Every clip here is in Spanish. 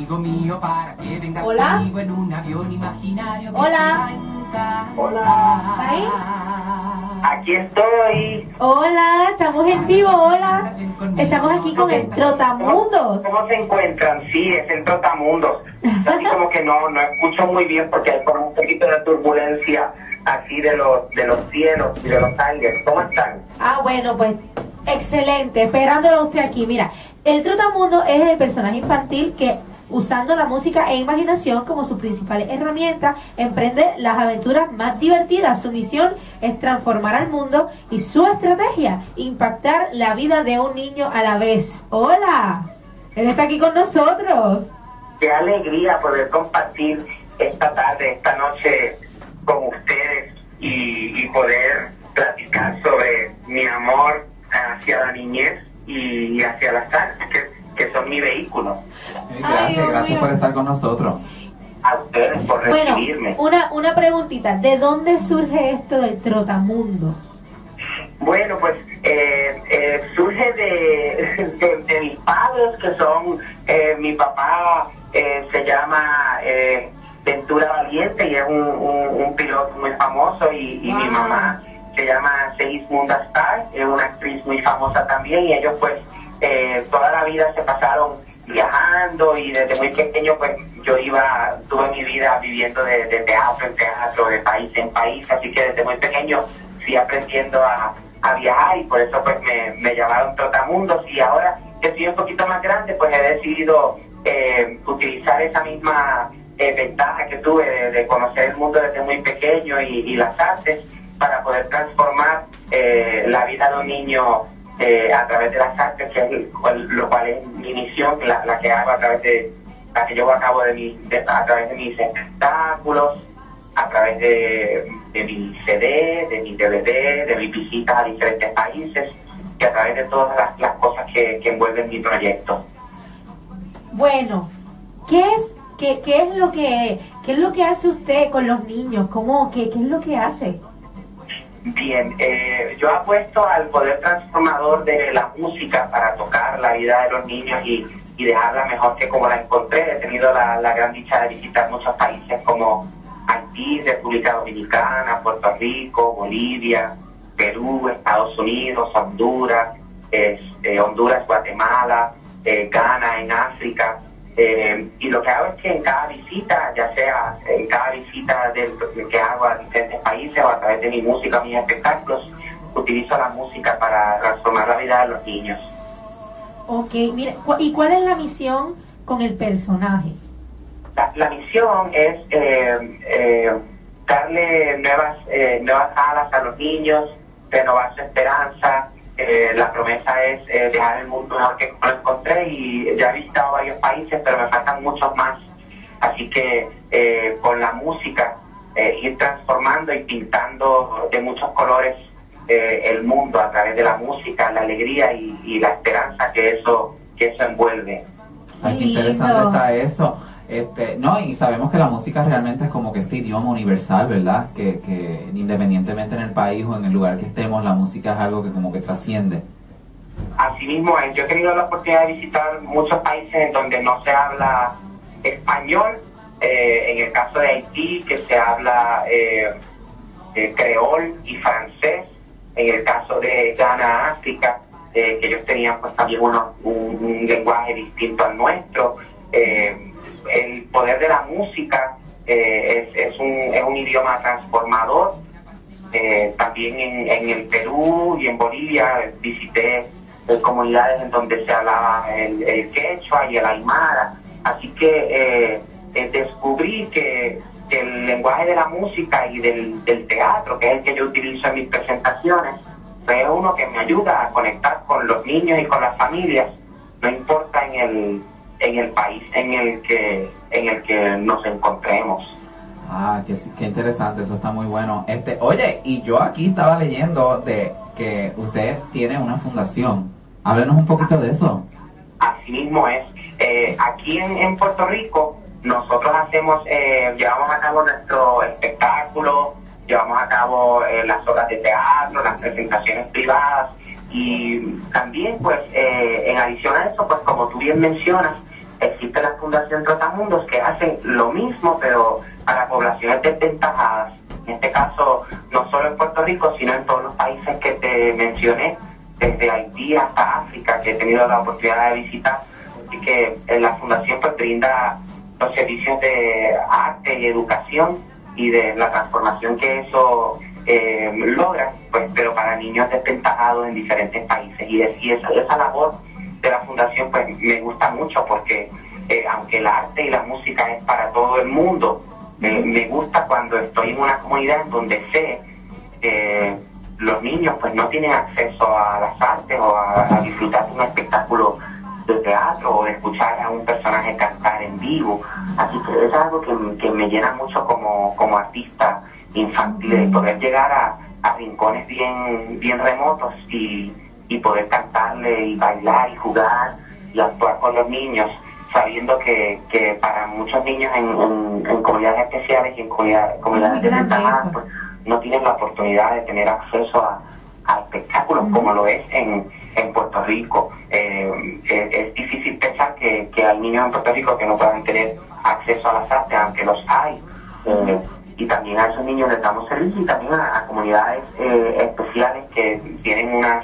amigo mío, para que vengas Hola. conmigo en un avión imaginario. Hola. Hola. ¿Está ahí? Aquí estoy. Hola, estamos en vivo, hola. Estamos aquí con el Trotamundos. ¿Cómo se encuentran? Sí, es el Trotamundos. Así como que no escucho muy bien porque hay por un poquito de turbulencia así de los cielos y de los aires. ¿Cómo están? Ah, bueno, pues excelente, esperándolo a usted aquí. Mira, el Trotamundo es el personaje infantil que, usando la música e imaginación como su principal herramienta, emprende las aventuras más divertidas. Su misión es transformar al mundo y su estrategia, impactar la vida de un niño a la vez. ¡Hola! Él está aquí con nosotros. Qué alegría poder compartir esta tarde, esta noche con ustedes y poder platicar sobre mi amor hacia la niñez y hacia las artes, que son mi vehículo. Gracias por estar con nosotros. A ustedes por recibirme. Bueno, una preguntita, ¿de dónde surge esto del Trotamundo? Bueno, pues surge de mis padres, que son, mi papá se llama Ventura Valiente y es un piloto muy famoso, y mi mamá se llama Segismunda Starr, es una actriz muy famosa también, y ellos pues toda la vida se pasaron viajando, y desde muy pequeño pues yo tuve mi vida viviendo de teatro en teatro, de país en país, así que desde muy pequeño fui aprendiendo a viajar, y por eso pues me llamaron Trotamundos, y ahora que estoy un poquito más grande pues he decidido utilizar esa misma ventaja que tuve de conocer el mundo desde muy pequeño y las artes para poder transformar la vida de un niño a través de las artes, que es lo cual es mi misión, la que hago a través de la que llevo a cabo a través de mis espectáculos, a través de mi CD, de mi DVD, de mis visitas a diferentes países, y a través de todas las cosas que envuelven mi proyecto. Bueno, ¿qué es lo que hace usted con los niños? ¿Qué es lo que hace? Bien, yo apuesto al poder transformador de la música para tocar la vida de los niños y dejarla mejor que como la encontré. He tenido la gran dicha de visitar muchos países como Haití, República Dominicana, Puerto Rico, Bolivia, Perú, Estados Unidos, Honduras, Guatemala, Ghana en África. Y lo que hago es que en cada visita, ya sea en cada visita que hago a diferentes países o a través de mi música, mis espectáculos, utilizo la música para transformar la vida de los niños. Ok, mire, ¿y cuál es la misión con el personaje? La misión es darle nuevas alas a los niños, renovar su esperanza. La promesa es dejar el mundo mejor que lo encontré, y ya he visitado varios países, pero me faltan muchos más. Así que con la música, ir transformando y pintando de muchos colores el mundo a través de la música, la alegría y la esperanza que eso envuelve. Ay, qué interesante está eso. No, y sabemos que la música realmente es como que este idioma universal, ¿verdad? Que independientemente en el país o en el lugar que estemos, la música es algo que como que trasciende. Así mismo es. Yo he tenido la oportunidad de visitar muchos países en donde no se habla español. En el caso de Haití, que se habla creol y francés. En el caso de Ghana, África, que ellos tenían pues también un lenguaje distinto al nuestro. El poder de la música es un idioma transformador. También en el Perú y en Bolivia visité comunidades en donde se hablaba el quechua y el aymara. Así que descubrí que el lenguaje de la música y del teatro, que es el que yo utilizo en mis presentaciones, es uno que me ayuda a conectar con los niños y con las familias, no importa en el país en el que nos encontremos. Ah, qué interesante, eso está muy bueno. Oye, y yo aquí estaba leyendo de que usted tiene una fundación. Háblenos un poquito de eso. Así mismo es. Aquí en Puerto Rico nosotros llevamos a cabo nuestro espectáculo, llevamos a cabo las obras de teatro, las presentaciones privadas, y también pues en adición a eso, pues como tú bien mencionas, existe la Fundación Trotamundos, que hace lo mismo, pero para poblaciones desventajadas. En este caso, no solo en Puerto Rico, sino en todos los países que te mencioné, desde Haití hasta África, que he tenido la oportunidad de visitar. Así que la Fundación pues brinda los servicios de arte y educación y de la transformación que eso logra, pues, pero para niños desventajados en diferentes países. Y esa labor de la Fundación pues me gusta mucho porque aunque el arte y la música es para todo el mundo, me gusta cuando estoy en una comunidad en donde sé los niños pues no tienen acceso a las artes o a disfrutar de un espectáculo de teatro o de escuchar a un personaje cantar en vivo. Así que es algo que me llena mucho como artista infantil, de poder llegar a rincones bien remotos y poder cantarle y bailar y jugar y actuar con los niños, sabiendo que para muchos niños en comunidades especiales y en comunidades desventajadas pues, no tienen la oportunidad de tener acceso a espectáculos como lo es en Puerto Rico. Es difícil pensar que hay niños en Puerto Rico que no puedan tener acceso a las artes, aunque los hay. Y también a esos niños les damos servicio, y también a comunidades especiales que tienen unas,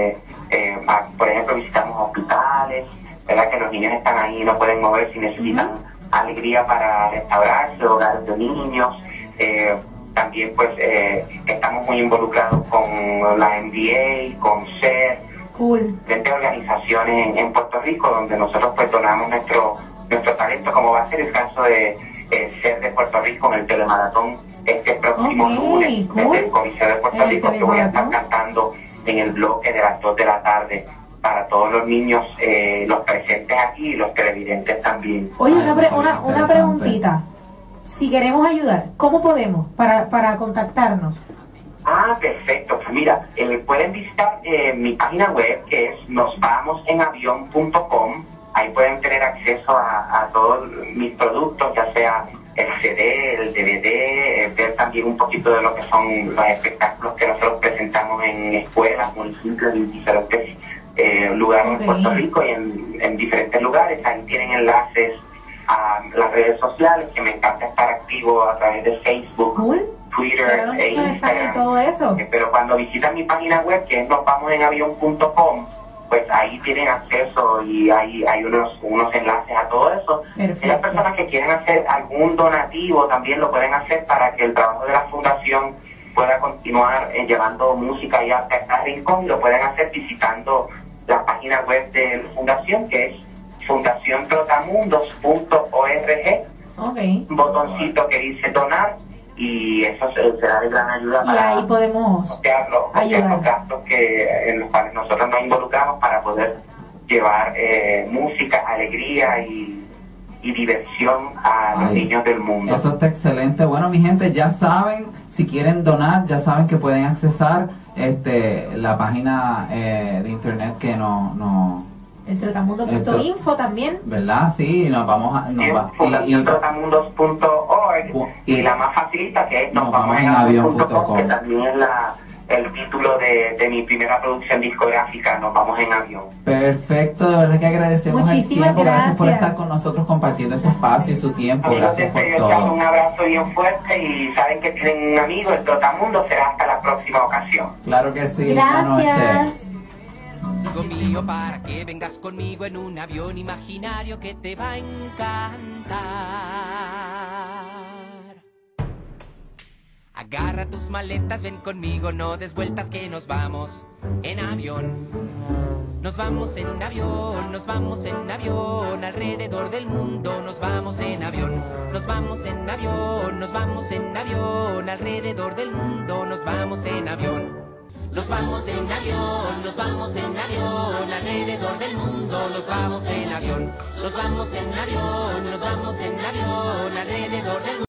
por ejemplo, visitamos hospitales, ¿verdad? Que los niños están ahí y no pueden moverse y necesitan alegría para restaurarse, hogares de niños. También pues estamos muy involucrados con la NBA, con SER, diferentes organizaciones en Puerto Rico, donde nosotros pues donamos nuestro talento, como va a ser el caso de SER de Puerto Rico en el telemaratón este próximo lunes, desde el Coliseo de Puerto Rico, que voy a estar cantando en el bloque de las 2 de la tarde para todos los niños, los presentes aquí y los televidentes también. Oye, una preguntita. Si queremos ayudar, ¿cómo podemos para contactarnos? Perfecto. Pues mira, pueden visitar mi página web, que es nosvamosenavion.com. Ahí pueden tener acceso a todos mis productos, ya sea el CD, el DVD, ver también un poquito de lo que son los espectáculos que nosotros presentamos en escuelas, municipios y diferentes lugares en Puerto Rico y en diferentes lugares. Ahí tienen enlaces a las redes sociales, que me encanta estar activo a través de Facebook, Twitter e Instagram. Todo eso. Pero cuando visitan mi página web, que es nosvamosenavion.com, pues ahí tienen acceso y hay unos enlaces a todo eso. Perfecto. Las personas que quieren hacer algún donativo también lo pueden hacer para que el trabajo de la Fundación pueda continuar llevando música y arte a cada rincón, y lo pueden hacer visitando la página web de la Fundación, que es fundaciontrotamundos.org. Un botoncito que dice donar, y eso será de gran ayuda para ahí podemos ayudar los gastos en los cuales nosotros nos involucramos para poder llevar música, alegría y diversión a los niños del mundo. Eso está excelente. Bueno, mi gente, ya saben, si quieren donar, ya saben que pueden accesar la página de internet que el trotamundo.info también, ¿verdad? Sí, nos vamos a trotamundos.org, y la más facilita, que es nosvamosenavion.com, que también es el título de mi primera producción discográfica, Nos Vamos en Avión. Perfecto, de verdad que agradecemos Muchísimas el tiempo. Gracias por gracias estar con nosotros compartiendo este espacio y su tiempo. Gracias por todo. Un abrazo bien fuerte, y saben que tienen un amigo, el Trotamundo. Será hasta la próxima ocasión. Claro que sí. Buenas noches. Gracias. Amigo mío, para que vengas conmigo en un avión imaginario que te va a encantar. Agarra tus maletas, ven conmigo, no des vueltas, que nos vamos en avión. Nos vamos en avión, nos vamos en avión, alrededor del mundo nos vamos en avión. Nos vamos en avión, nos vamos en avión, alrededor del mundo nos vamos en avión. Nos vamos en avión, nos vamos en avión, alrededor del mundo nos vamos en avión. Nos vamos en avión, nos vamos en avión, alrededor del mundo.